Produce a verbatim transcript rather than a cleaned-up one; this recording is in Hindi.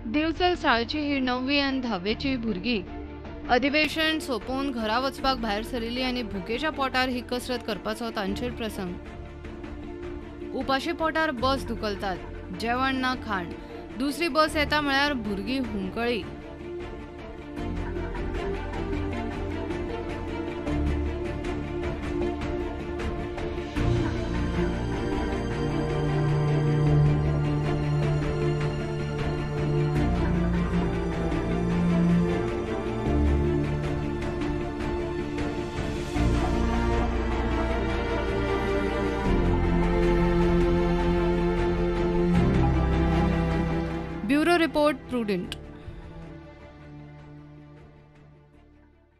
दिवचल शाळेची ही नववी आनी धावेची भुरगीं अधिवेशन सोंपोवन घरा वचपाक भायर सरिल्लीं आनी भुकेच्या पोटार ही कसरत करपाचो तांचेर प्रसंग। उपाशी पोटार बस धुकलतात, जेवण ना खाण, दुसरी बस येता म्हळ्यार भुरगीं हुंकळी। Bureau report prudent.